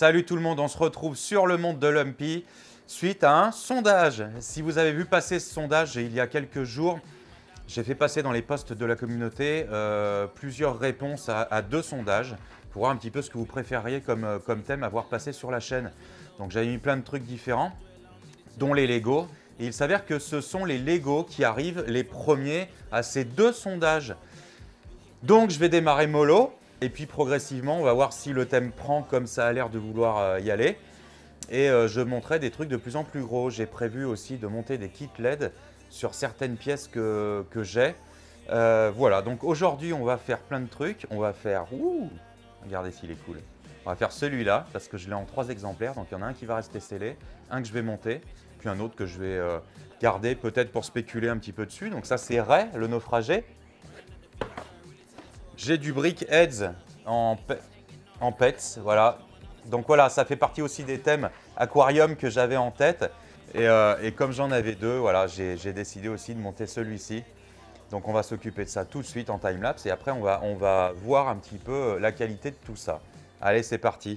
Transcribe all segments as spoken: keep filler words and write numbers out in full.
Salut tout le monde, on se retrouve sur le monde de Lumpy suite à un sondage. Si vous avez vu passer ce sondage il y a quelques jours, j'ai fait passer dans les posts de la communauté euh, plusieurs réponses à, à deux sondages pour voir un petit peu ce que vous préfériez comme, comme thème à voir passer sur la chaîne. Donc j'avais mis plein de trucs différents, dont les Lego. Et il s'avère que ce sont les Lego qui arrivent les premiers à ces deux sondages. Donc je vais démarrer mollo. Et puis progressivement, on va voir si le thème prend comme ça a l'air de vouloir y aller. Et euh, je montrerai des trucs de plus en plus gros. J'ai prévu aussi de monter des kits L E D sur certaines pièces que, que j'ai. Euh, voilà, donc aujourd'hui, on va faire plein de trucs. On va faire... Ouh, regardez s'il est cool. On va faire celui-là, parce que je l'ai en trois exemplaires. Donc il y en a un qui va rester scellé, un que je vais monter, puis un autre que je vais euh, garder peut-être pour spéculer un petit peu dessus. Donc ça, c'est Ray, le naufragé. J'ai du Brick Heads en, pe en pets, voilà. Donc voilà, ça fait partie aussi des thèmes aquarium que j'avais en tête. Et, euh, et comme j'en avais deux, voilà, j'ai décidé aussi de monter celui-ci. Donc on va s'occuper de ça tout de suite en timelapse. Et après, on va, on va voir un petit peu la qualité de tout ça. Allez, c'est parti.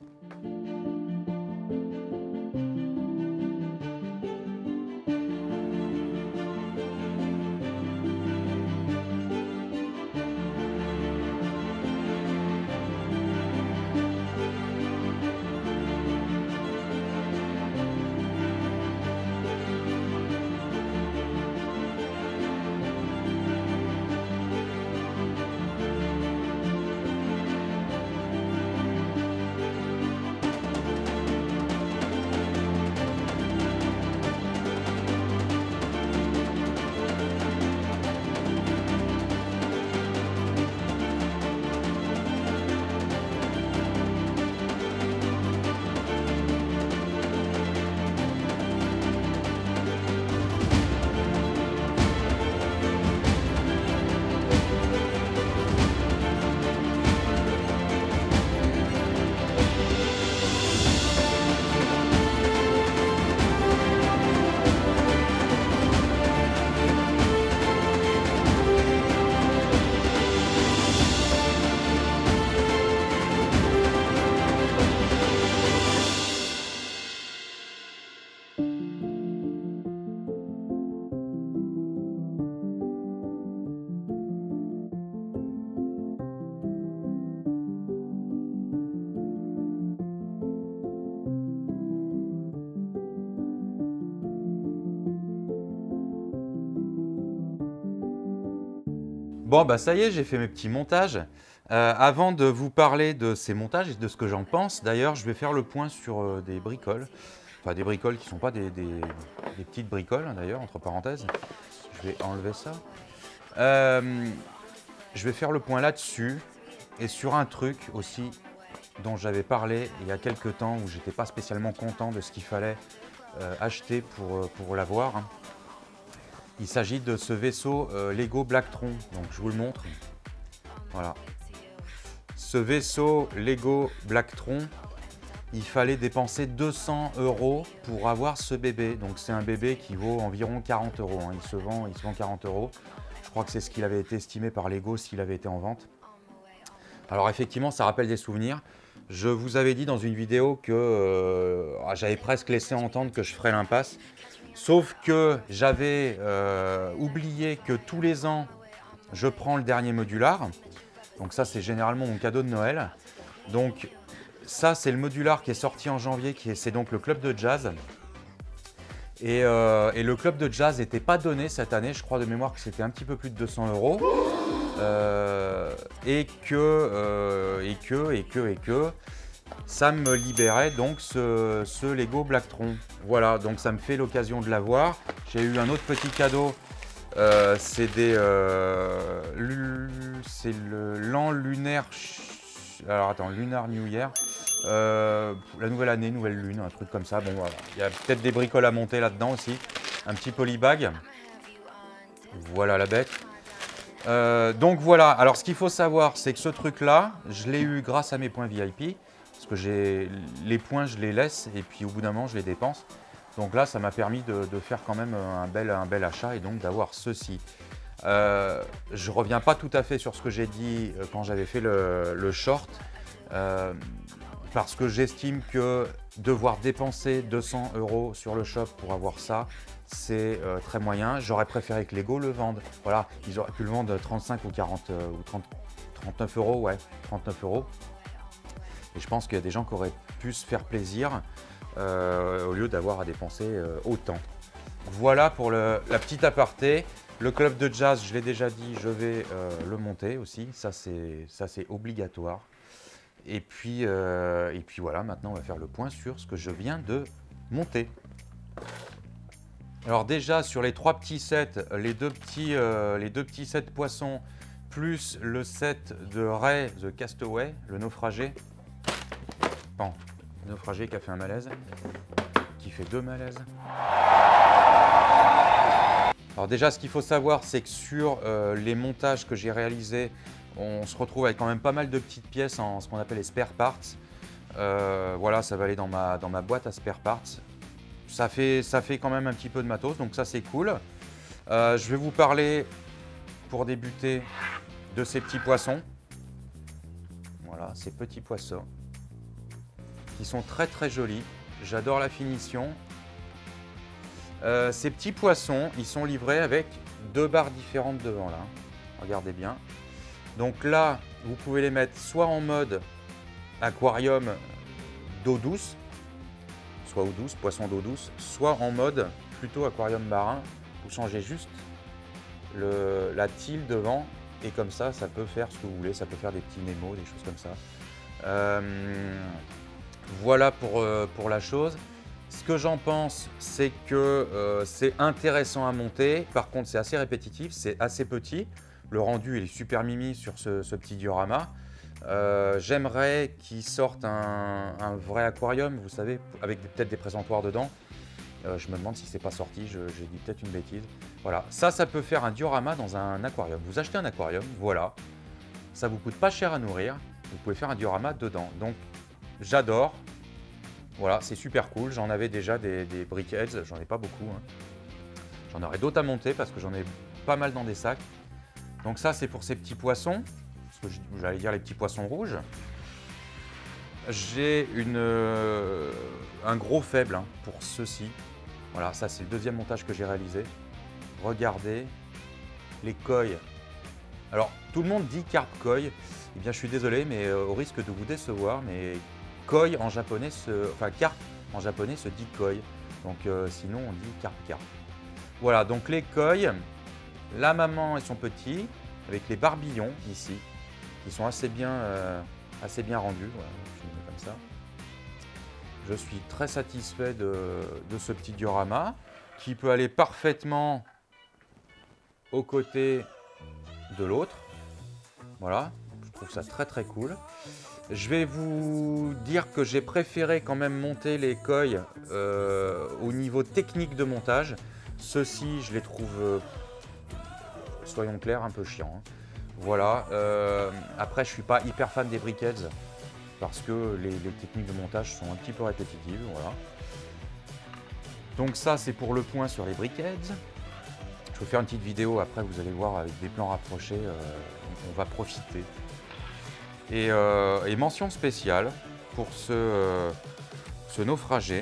Bon, bah ça y est, j'ai fait mes petits montages. Euh, avant de vous parler de ces montages et de ce que j'en pense, d'ailleurs, je vais faire le point sur euh, des bricoles. Enfin, des bricoles qui ne sont pas des, des, des petites bricoles, d'ailleurs, entre parenthèses. Je vais enlever ça. Euh, je vais faire le point là-dessus et sur un truc aussi dont j'avais parlé il y a quelques temps où j'étais pas spécialement content de ce qu'il fallait euh, acheter pour, pour l'avoir. Il s'agit de ce vaisseau euh, Lego Blacktron, donc je vous le montre. Voilà. Ce vaisseau Lego Blacktron, il fallait dépenser deux cents euros pour avoir ce bébé. Donc c'est un bébé qui vaut environ quarante euros. Hein. Il se vend, il se vend quarante euros. Je crois que c'est ce qu'il avait été estimé par Lego s'il avait été en vente. Alors effectivement, ça rappelle des souvenirs. Je vous avais dit dans une vidéo que euh, j'avais presque laissé entendre que je ferais l'impasse. Sauf que j'avais euh, oublié que tous les ans, je prends le dernier modular. Donc ça, c'est généralement mon cadeau de Noël. Donc ça, c'est le modular qui est sorti en janvier, qui est, c'est donc le club de jazz. Et, euh, et le club de jazz n'était pas donné cette année. Je crois de mémoire que c'était un petit peu plus de deux cents euros. Euh, et que, euh, et que, et que, et que... ça me libérait donc ce, ce Lego Blacktron. Voilà, donc ça me fait l'occasion de l'avoir. J'ai eu un autre petit cadeau, euh, c'est des, euh, c'est le l'an lunaire, alors attends, Lunar New Year, euh, la nouvelle année, nouvelle lune, un truc comme ça. Bon voilà, il y a peut-être des bricoles à monter là-dedans aussi. Un petit polybag. Voilà la bête. Euh, donc voilà, alors ce qu'il faut savoir, c'est que ce truc-là, je l'ai eu grâce à mes points V I P. Parce que j'ai les points, je les laisse et puis au bout d'un moment, je les dépense. Donc là, ça m'a permis de, de faire quand même un bel, un bel achat et donc d'avoir ceci. Euh, je ne reviens pas tout à fait sur ce que j'ai dit quand j'avais fait le, le short. Euh, parce que j'estime que devoir dépenser deux cents euros sur le shop pour avoir ça, c'est euh, très moyen. J'aurais préféré que Lego le vende. Voilà, ils auraient pu le vendre trente-cinq ou quarante euh, ou trente, trente-neuf euros, ouais, trente-neuf euros. Et je pense qu'il y a des gens qui auraient pu se faire plaisir euh, au lieu d'avoir à dépenser euh, autant. Voilà pour le, la petite aparté. Le club de jazz, je l'ai déjà dit, je vais euh, le monter aussi. Ça, c'est obligatoire. Et puis, euh, et puis voilà, maintenant on va faire le point sur ce que je viens de monter. Alors déjà sur les trois petits sets, les deux petits, euh, les deux petits sets poissons, plus le set de Ray the Castaway, le naufragé. Bon, le naufragé qui a fait un malaise, qui fait deux malaises. Alors déjà, ce qu'il faut savoir, c'est que sur euh, les montages que j'ai réalisés, on se retrouve avec quand même pas mal de petites pièces en ce qu'on appelle les spare parts. Euh, voilà, ça va aller dans ma, dans ma boîte à spare parts. Ça fait, ça fait quand même un petit peu de matos, donc ça c'est cool. Euh, je vais vous parler, pour débuter, de ces petits poissons. Voilà, ces petits poissons qui sont très très jolis. J'adore la finition. Euh, ces petits poissons, ils sont livrés avec deux barres différentes devant là. Regardez bien. Donc là, vous pouvez les mettre soit en mode aquarium d'eau douce, soit eau douce, poisson d'eau douce, soit en mode plutôt aquarium marin. Vous changez juste le, la tille devant et comme ça, ça peut faire ce que vous voulez. Ça peut faire des petits Nemo, des choses comme ça. Euh, voilà pour, euh, pour la chose. Ce que j'en pense, c'est que euh, c'est intéressant à monter. Par contre, c'est assez répétitif, c'est assez petit. Le rendu, il est super mimi sur ce, ce petit diorama. Euh, J'aimerais qu'il sorte un, un vrai aquarium, vous savez, avec peut-être des présentoirs dedans. Euh, je me demande si c'est pas sorti, j'ai dit peut-être une bêtise. Voilà, ça, ça peut faire un diorama dans un aquarium. Vous achetez un aquarium, voilà. Ça vous coûte pas cher à nourrir. Vous pouvez faire un diorama dedans. Donc, j'adore. Voilà, c'est super cool. J'en avais déjà des, des brickheads, j'en ai pas beaucoup. Hein. J'en aurai d'autres à monter parce que j'en ai pas mal dans des sacs. Donc ça, c'est pour ces petits poissons. J'allais dire les petits poissons rouges. J'ai euh, un gros faible hein, pour ceux-ci. Voilà, ça c'est le deuxième montage que j'ai réalisé. Regardez les koi. Alors, tout le monde dit carp koi. Eh bien, je suis désolé, mais euh, au risque de vous décevoir, mais koi en japonais, se, enfin carp en japonais se dit koi. Donc euh, sinon, on dit carp carp. Voilà, donc les koi, la maman et son petit, avec les barbillons ici, qui sont assez bien, euh, assez bien rendus. Voilà, je le mets comme ça. Je suis très satisfait de, de ce petit diorama qui peut aller parfaitement aux côtés de l'autre. Voilà, je trouve ça très très cool. Je vais vous dire que j'ai préféré quand même monter les koi euh, au niveau technique de montage. Ceux-ci, je les trouve, euh, soyons clairs, un peu chiants. Hein. Voilà. Euh, après, je ne suis pas hyper fan des brickheads parce que les, les techniques de montage sont un petit peu répétitives. Voilà. Donc ça, c'est pour le point sur les brickheads. Je vais faire une petite vidéo après, vous allez voir avec des plans rapprochés, euh, on va profiter. Et, euh, et mention spéciale pour ce, euh, ce naufragé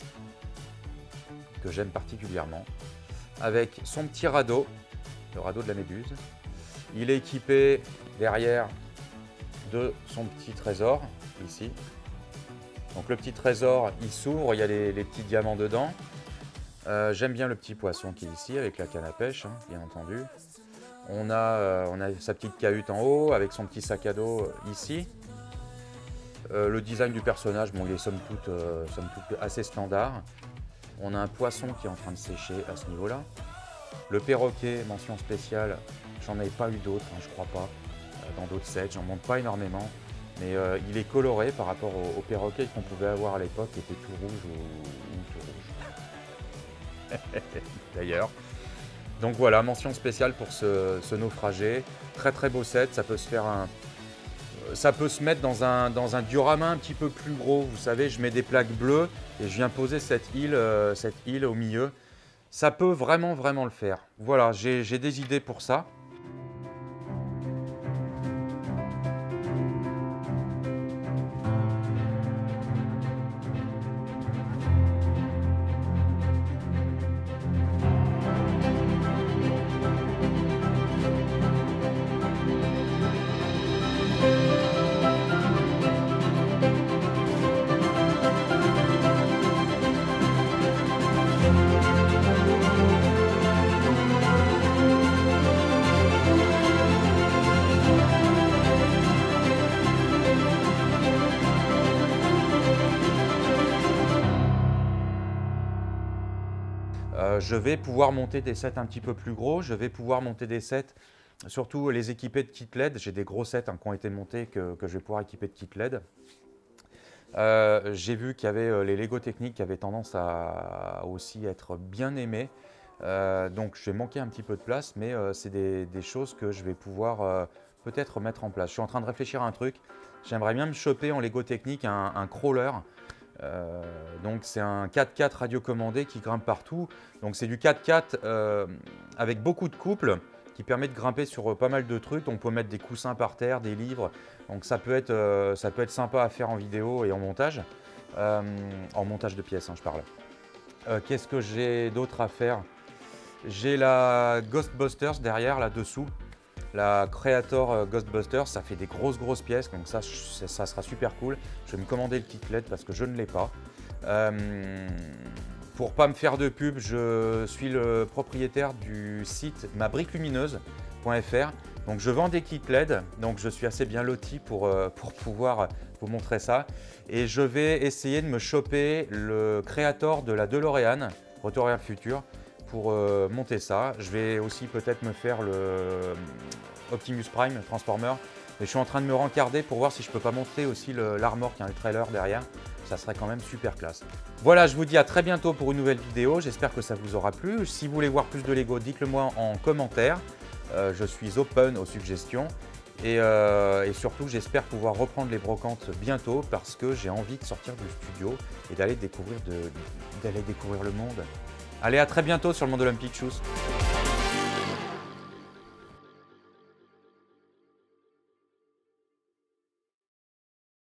que j'aime particulièrement, avec son petit radeau, le radeau de la méduse. Il est équipé derrière de son petit trésor, ici. Donc le petit trésor, il s'ouvre, il y a les, les petits diamants dedans. Euh, J'aime bien le petit poisson qui est ici, avec la canne à pêche, hein, bien entendu. On a, euh, on a sa petite cahute en haut, avec son petit sac à dos euh, ici. Euh, le design du personnage, bon, il est somme toute, euh, somme toute assez standard. On a un poisson qui est en train de sécher à ce niveau-là. Le perroquet, mention spéciale, j'en ai pas eu d'autres, hein, je crois pas, euh, dans d'autres sets, j'en monte pas énormément. Mais euh, il est coloré par rapport au, au perroquet qu'on pouvait avoir à l'époque, qui était tout rouge ou, ou tout rouge. D'ailleurs. Donc voilà, mention spéciale pour ce, ce naufragé. Très très beau set, ça peut se faire un... Ça peut se mettre dans un, dans un diorama un petit peu plus gros. Vous savez, je mets des plaques bleues et je viens poser cette île, euh, cette île au milieu. Ça peut vraiment vraiment le faire. Voilà, j'ai des idées pour ça. Euh, je vais pouvoir monter des sets un petit peu plus gros, je vais pouvoir monter des sets, surtout les équiper de kit L E D. J'ai des gros sets hein, qui ont été montés que, que je vais pouvoir équiper de kit L E D. Euh, J'ai vu qu'il y avait euh, les Lego techniques qui avaient tendance à, à aussi être bien aimés. Euh, donc je vais manquer un petit peu de place, mais euh, c'est des, des choses que je vais pouvoir euh, peut-être mettre en place. Je suis en train de réfléchir à un truc. J'aimerais bien me choper en Lego technique un, un crawler. Euh, donc c'est un quatre quatre radiocommandé qui grimpe partout. Donc c'est du quatre quatre euh, avec beaucoup de couples qui permet de grimper sur pas mal de trucs. On peut mettre des coussins par terre, des livres. Donc ça peut être, euh, ça peut être sympa à faire en vidéo et en montage. Euh, en montage de pièces, hein, je parle. Euh, Qu'est-ce que j'ai d'autre à faire? J'ai la Ghostbusters derrière, là-dessous. La Creator Ghostbusters, ça fait des grosses grosses pièces, donc ça, ça sera super cool. Je vais me commander le kit L E D parce que je ne l'ai pas. Euh, pour pas me faire de pub, je suis le propriétaire du site ma brique lumineuse point F R. Donc je vends des kits L E D, donc je suis assez bien loti pour, euh, pour pouvoir vous montrer ça. Et je vais essayer de me choper le Creator de la DeLorean, Retour vers le futur, pour euh, monter ça. Je vais aussi peut-être me faire le Optimus Prime Transformer. Et je suis en train de me rencarder pour voir si je peux pas monter aussi l'Armor qui a un trailer derrière. Ça serait quand même super classe. Voilà, je vous dis à très bientôt pour une nouvelle vidéo. J'espère que ça vous aura plu. Si vous voulez voir plus de Lego, dites-le moi en commentaire. Euh, je suis open aux suggestions. Et, euh, et surtout, j'espère pouvoir reprendre les brocantes bientôt parce que j'ai envie de sortir du studio et d'aller découvrir, de, d'aller découvrir le monde. Allez, à très bientôt sur le Monde Olympique Shoes.